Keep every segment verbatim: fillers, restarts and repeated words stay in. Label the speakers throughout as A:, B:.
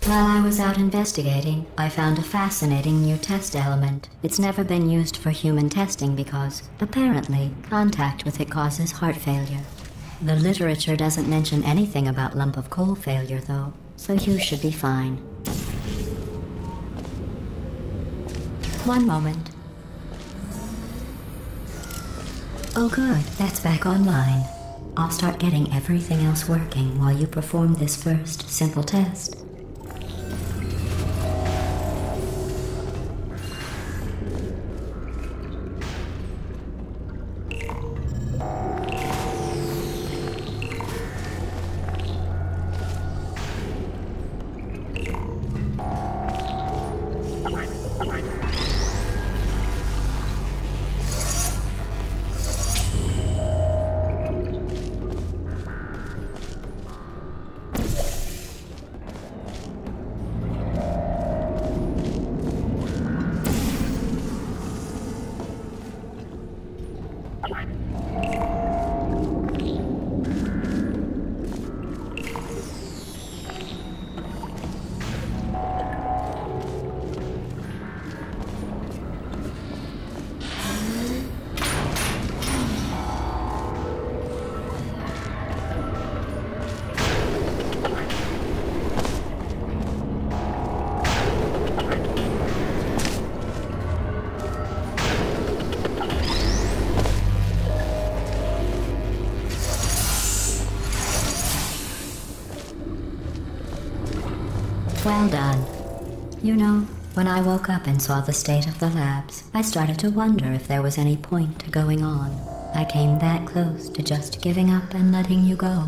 A: While I was out investigating, I found a fascinating new test element. It's never been used for human testing because, apparently, contact with it causes heart failure. The literature doesn't mention anything about lump of coal failure, though, so you should be fine. One moment. Oh good, that's back online. I'll start getting everything else working while you perform this first simple test. Well done. You know, when I woke up and saw the state of the labs, I started to wonder if there was any point to going on. I came that close to just giving up and letting you go.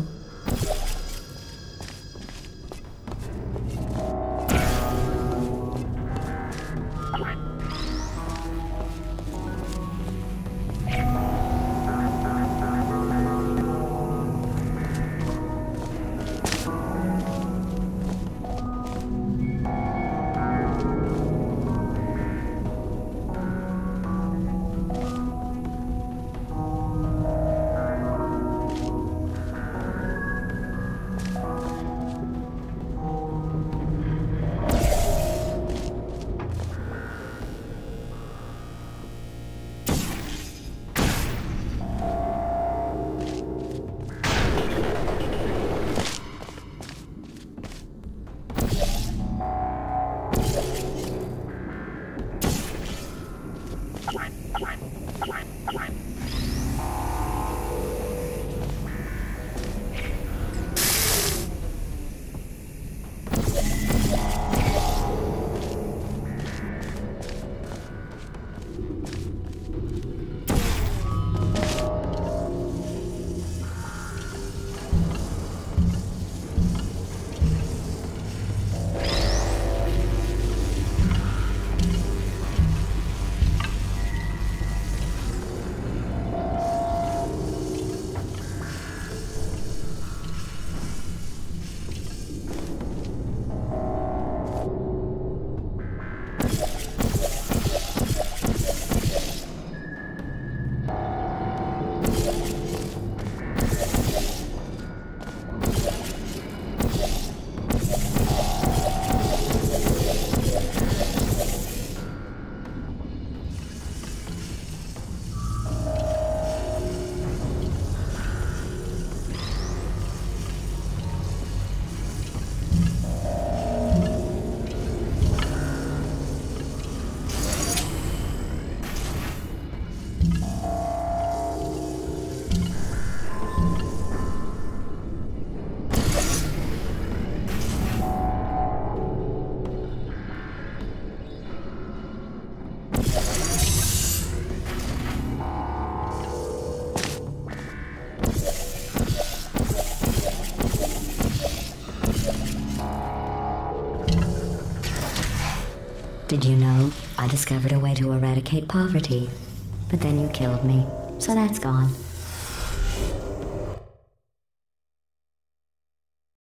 A: Did you know I discovered a way to eradicate poverty? But then you killed me, so that's gone.